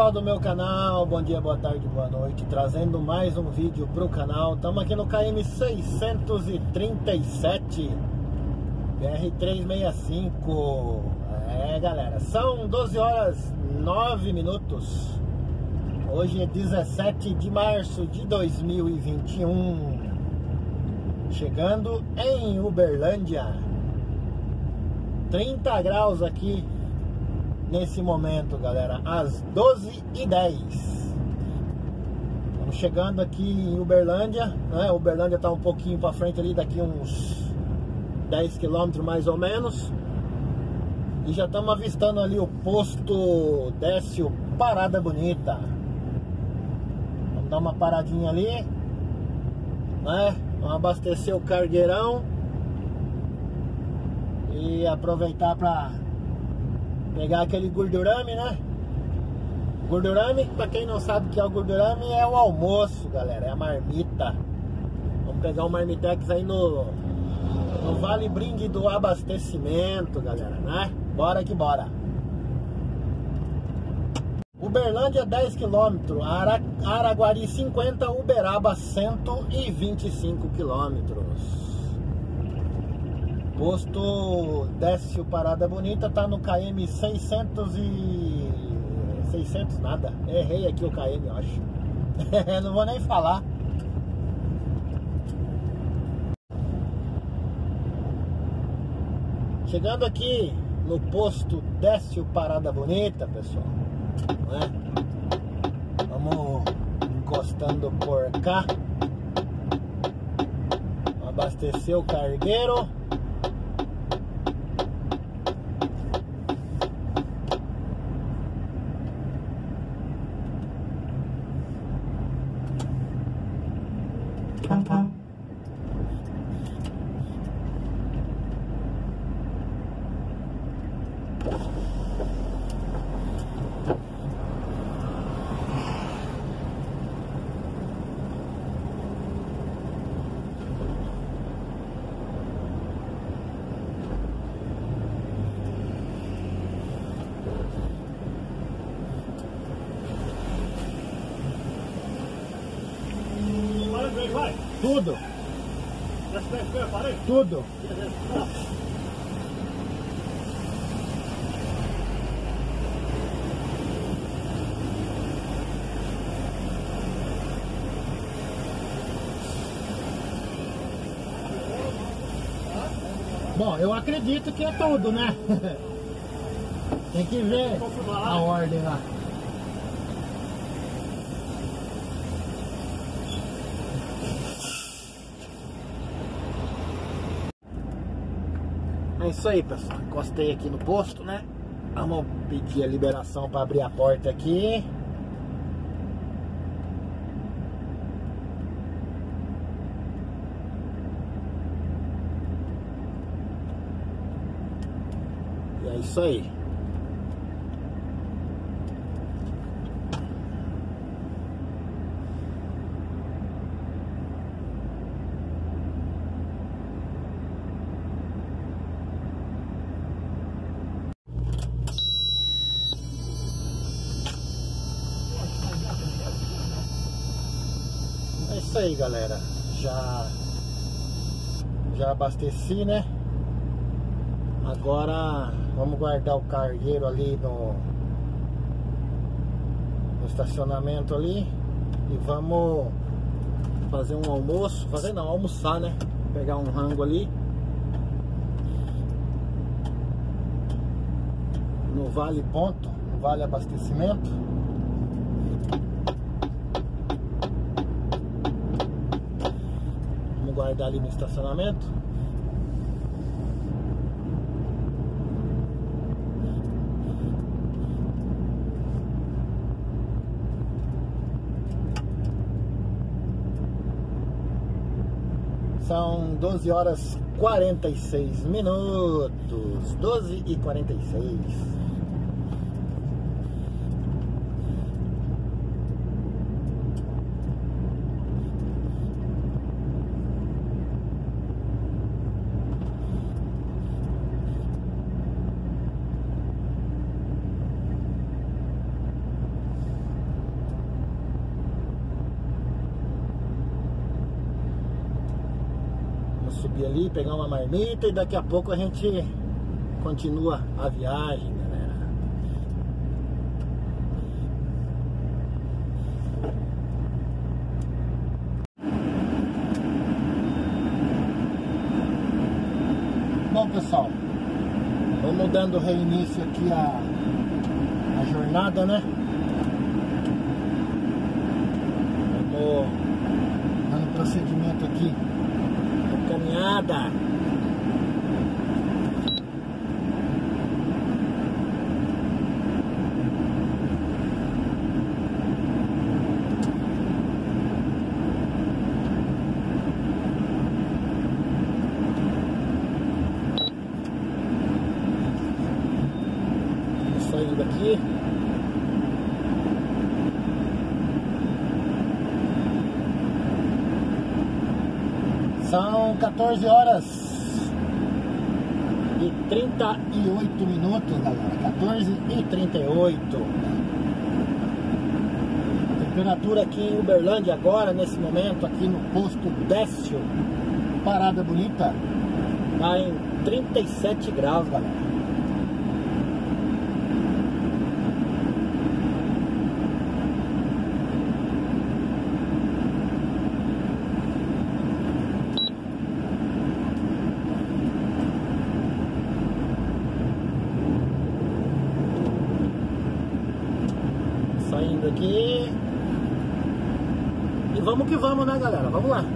pessoal do meu canal, bom dia, boa tarde, boa noite, trazendo mais um vídeo pro canal. Estamos aqui no KM 637 BR-365. Galera, são 12 horas 9 minutos. Hoje é 17 de março de 2021. Chegando em Uberlândia, 30 graus aqui nesse momento, galera, às 12h10. Estamos chegando aqui em Uberlândia, né? Uberlândia tá um pouquinho para frente ali, daqui uns 10 km mais ou menos. E já estamos avistando ali o posto Décio Parada Bonita. Vamos dar uma paradinha ali, né? Vamos abastecer o cargueirão e aproveitar para pegar aquele gordurame, né? Gordurame, pra quem não sabe o que é o gordurame, é o almoço, galera, é a marmita. Vamos pegar o marmitex aí no Vale Brinde do abastecimento, galera, né? Bora que bora. Uberlândia 10 km, Araguari 50, Uberaba 125 km. Posto Décio Parada Bonita tá no KM 600 nada. Errei aqui o KM, eu acho. Não vou nem falar. Chegando aqui no posto Décio Parada Bonita, pessoal, né? Vamos encostando por cá. Abastecer o cargueiro. Tudo. Tudo. Bom, eu acredito que é tudo, né? Tem que ver a ordem lá. É isso aí, pessoal. Encostei aqui no posto, né? Vamos pedir a liberação para abrir a porta aqui. E é isso aí. É isso aí, galera. Já abasteci, né? Agora vamos guardar o cargueiro ali no estacionamento ali e vamos fazer um almoço. Fazer não, almoçar, né? Pegar um rango ali no Vale Ponto, no Vale Abastecimento. Guardar ali no estacionamento. São 12 horas 46 minutos. 12h46. subir ali, pegar uma marmita e daqui a pouco a gente continua a viagem, galera. Bom, pessoal, vamos dando reinício aqui a jornada, né? Vamos dando prosseguimento aqui a caminhada. Saindo aqui. São 14 horas e 38 minutos, galera. 14h38. Temperatura aqui em Uberlândia agora, nesse momento, aqui no posto Décio, Parada Bonita, tá em 37 graus, galera. Saindo aqui. E vamos que vamos, né, galera? Vamos lá.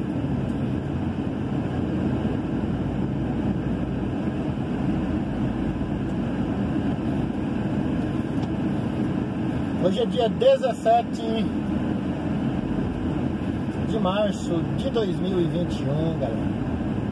Hoje é dia 17 de março de 2021, galera.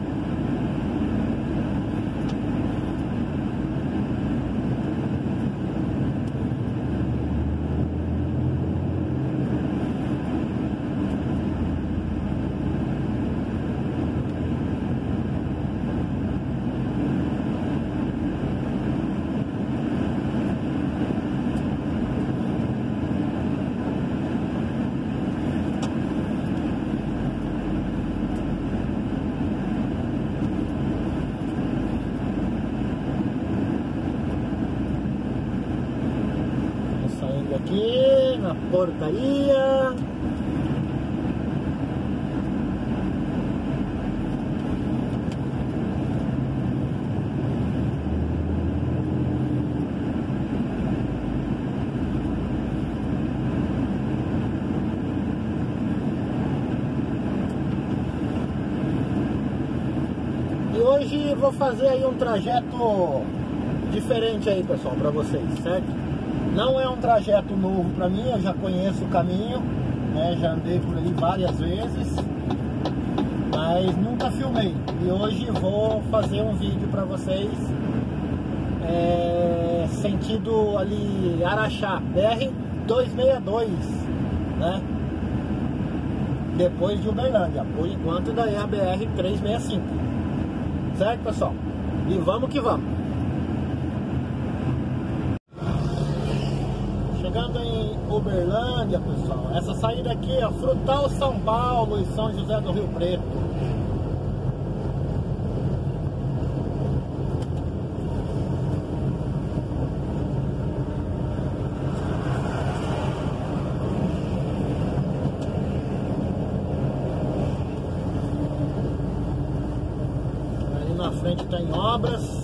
Aqui na portaria. E hoje vou fazer aí um trajeto diferente aí, pessoal, para vocês, certo? Não é um trajeto novo para mim, eu já conheço o caminho, né? Já andei por ali várias vezes, mas nunca filmei. E hoje vou fazer um vídeo para vocês, sentido ali Araxá, BR-262, né? Depois de Uberlândia, por enquanto daí é a BR-365, certo, pessoal? E vamos que vamos. Chegando em Uberlândia, pessoal, essa saída aqui é Frutal São Paulo e São José do Rio Preto. Ali na frente está em obras.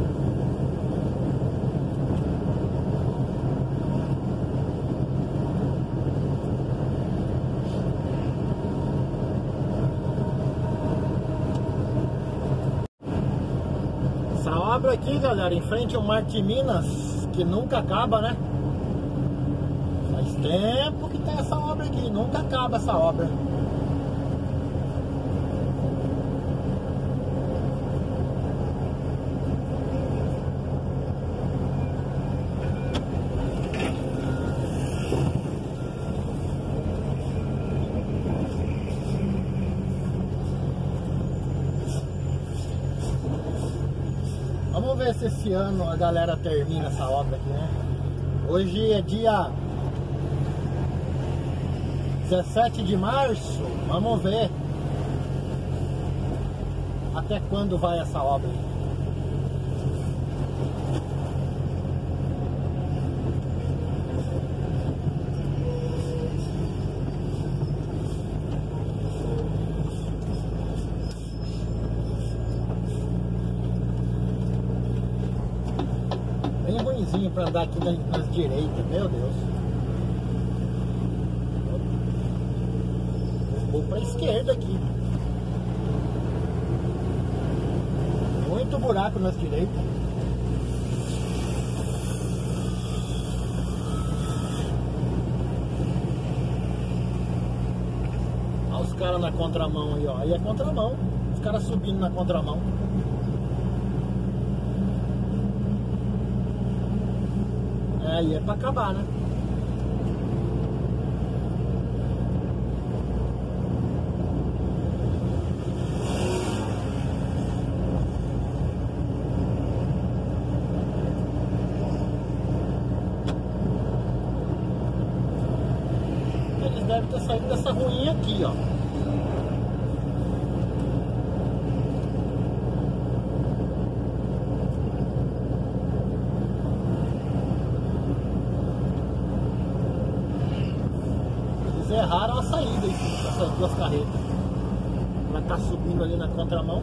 Obra aqui, galera, em frente ao Mar de Minas, que nunca acaba, né? Faz tempo que tem essa obra aqui, nunca acaba essa obra. Vamos ver se esse ano a galera termina essa obra aqui, né? Hoje é dia 17 de março, vamos ver. Até quando vai essa obra? Bem ruimzinho para andar aqui nas direitas, meu Deus. Vou para a esquerda aqui. Muito buraco nas direitas. Olha os caras na contramão aí, ó. Aí é contramão. Os caras subindo na contramão. Aí é pra acabar, né? Eles devem ter saído dessa ruinha aqui, ó. Erraram a saída aí, essas duas carretas. Vai estar subindo ali na contramão.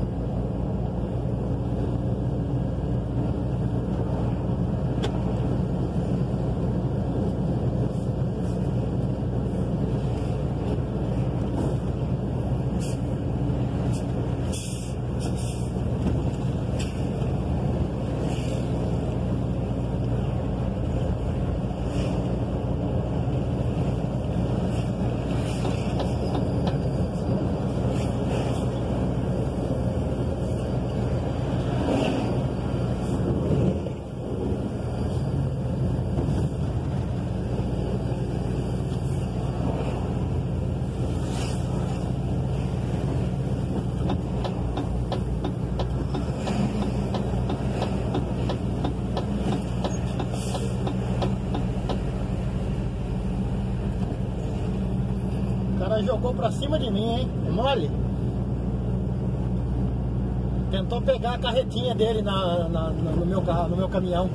O cara jogou pra cima de mim, hein? É mole? Tentou pegar a carretinha dele no meu carro, no meu caminhão.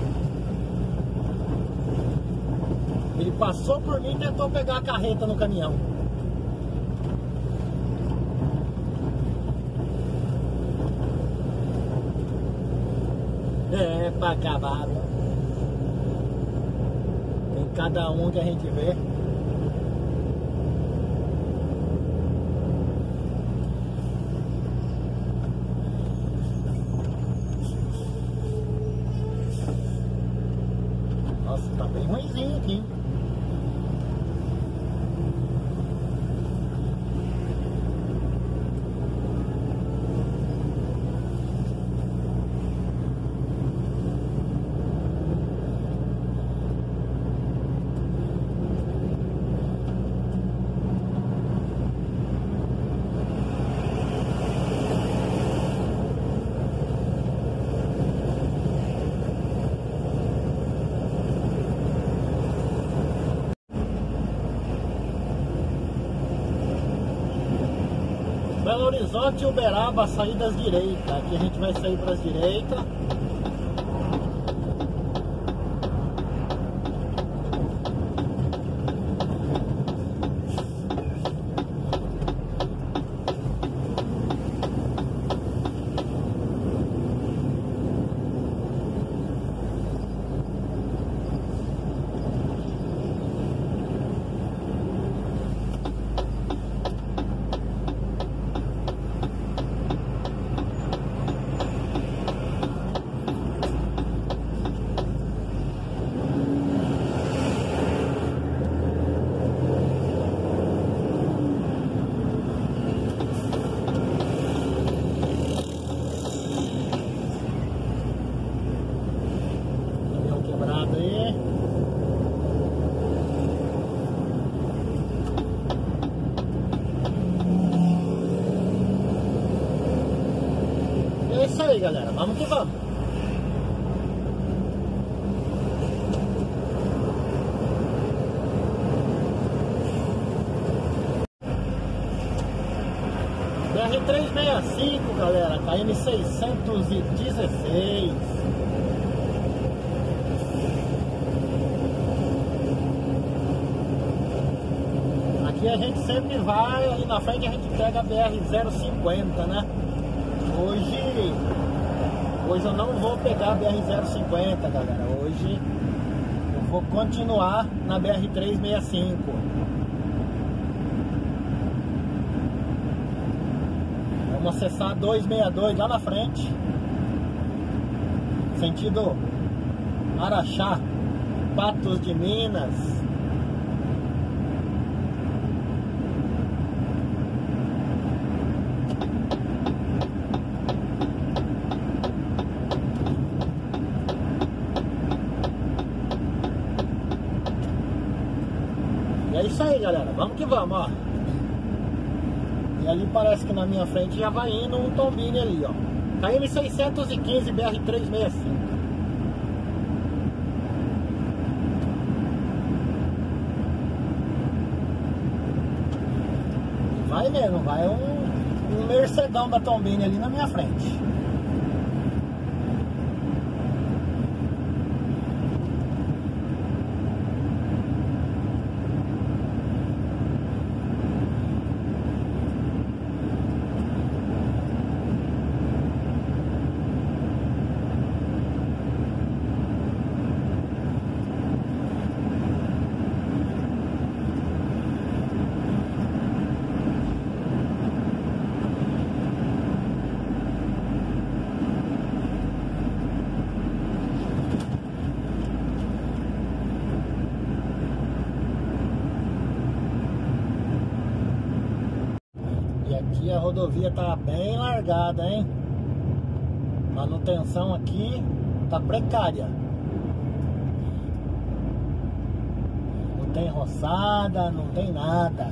Ele passou por mim e tentou pegar a carreta no caminhão. É pra acabar. Tem cada um que a gente vê. Nossa, tá bem ruimzinho aqui. Belo Horizonte e Uberaba, saídas direitas. Aqui a gente vai sair para as direitas. É isso aí, galera. Vamos que vamos. BR-365, galera, KM 616. Aqui a gente sempre vai, ali na frente a gente pega a BR-050, né? Hoje eu não vou pegar a BR-050, galera. Hoje eu vou continuar na BR-365. Vamos acessar 262 lá na frente, sentido Araxá, Patos de Minas. É isso aí, galera, vamos que vamos, ó. E ali parece que na minha frente já vai indo um tombini ali, ó. KM 615 BR-365. Vai mesmo, vai um Mercedão da Tombini ali na minha frente. Aqui a rodovia tá bem largada, hein? Manutenção aqui tá precária. Não tem roçada, não tem nada.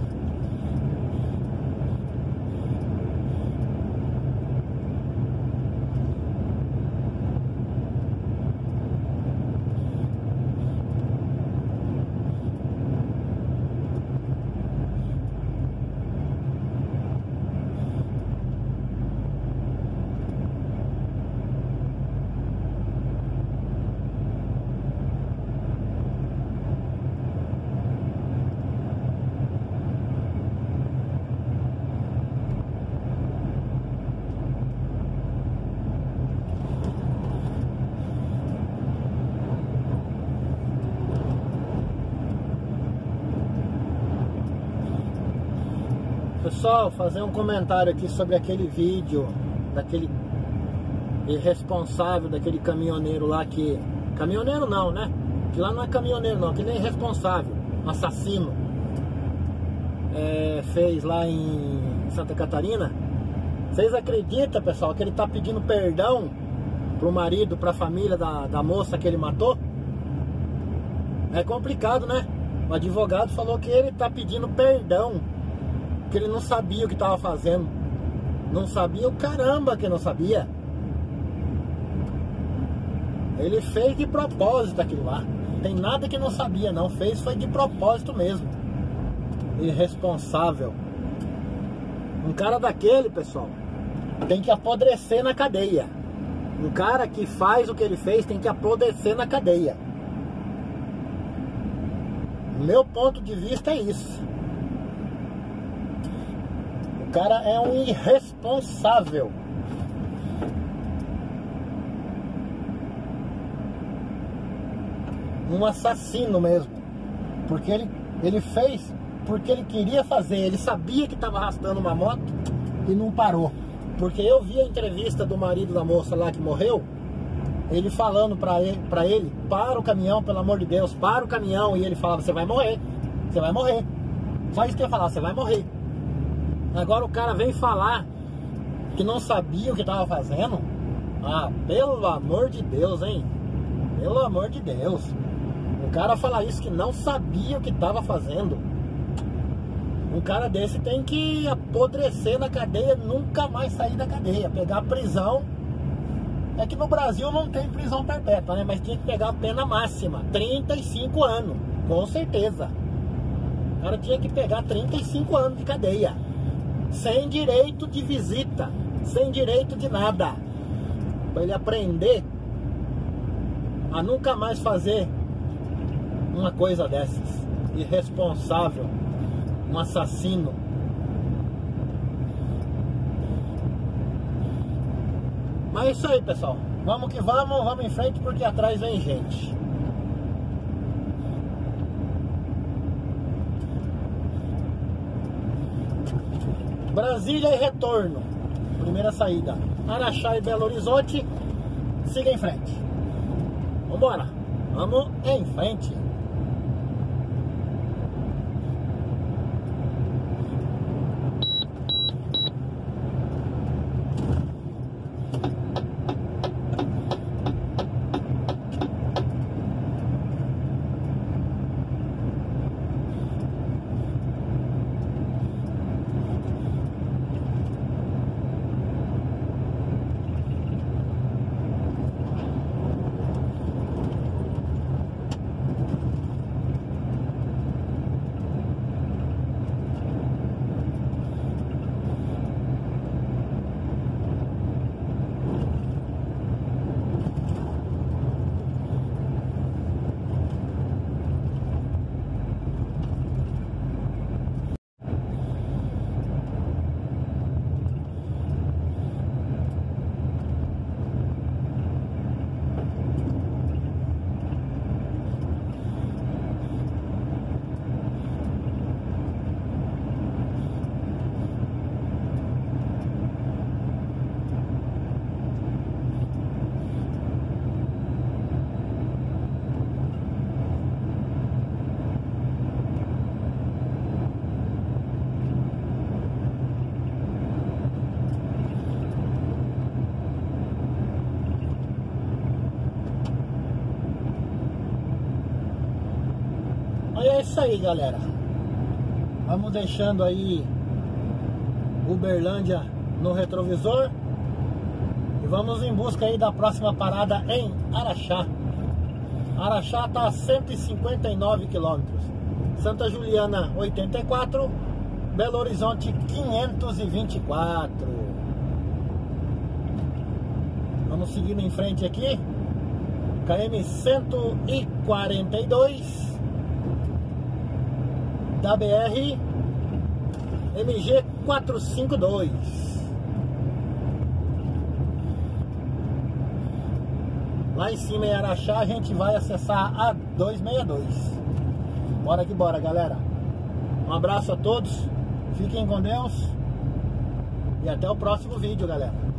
Pessoal, fazer um comentário aqui sobre aquele vídeo daquele irresponsável, daquele caminhoneiro lá que... Caminhoneiro não, né? Que lá não é caminhoneiro não, aquele é irresponsável, assassino. Fez lá em Santa Catarina. Vocês acreditam, pessoal, que ele tá pedindo perdão pro marido, pra família da moça que ele matou? É complicado, né? O advogado falou que ele tá pedindo perdão, que ele não sabia o que estava fazendo. Não sabia o caramba que não sabia. Ele fez de propósito aquilo lá. Não tem nada que não sabia não. Fez foi de propósito mesmo. Irresponsável. Um cara daquele, pessoal, tem que apodrecer na cadeia. Um cara que faz o que ele fez tem que apodrecer na cadeia. Meu ponto de vista é isso. O cara é um irresponsável. Um assassino mesmo. Porque ele fez porque ele queria fazer. Ele sabia que estava arrastando uma moto e não parou. Porque eu vi a entrevista do marido da moça lá que morreu. Ele falando pra ele, para o caminhão, pelo amor de Deus, para o caminhão. E ele falava, você vai morrer, você vai morrer. Só isso que eu ia falar, você vai morrer. Agora o cara vem falar que não sabia o que estava fazendo. Ah, pelo amor de Deus, hein? Pelo amor de Deus. O cara falar isso que não sabia o que estava fazendo. Um cara desse tem que apodrecer na cadeia, nunca mais sair da cadeia, pegar prisão. É que no Brasil não tem prisão perpétua, né? Mas tinha que pegar a pena máxima, 35 anos, com certeza. O cara tinha que pegar 35 anos de cadeia. sem direito de visita, sem direito de nada, para ele aprender a nunca mais fazer uma coisa dessas. Irresponsável, um assassino. Mas é isso aí, pessoal. Vamos que vamos em frente, porque atrás vem gente. Brasília e retorno. Primeira saída. Araxá e Belo Horizonte. Siga em frente. Vambora. Vamos em frente. É isso aí, galera. Vamos deixando aí Uberlândia no retrovisor e vamos em busca aí da próxima parada em Araxá. Araxá está a 159 quilômetros. Santa Juliana 84, Belo Horizonte 524. Vamos seguindo em frente aqui. KM 142 da BR MG 452. Lá em cima em Araxá a gente vai acessar a 262. Bora que bora, galera. Um abraço a todos, fiquem com Deus e até o próximo vídeo, galera.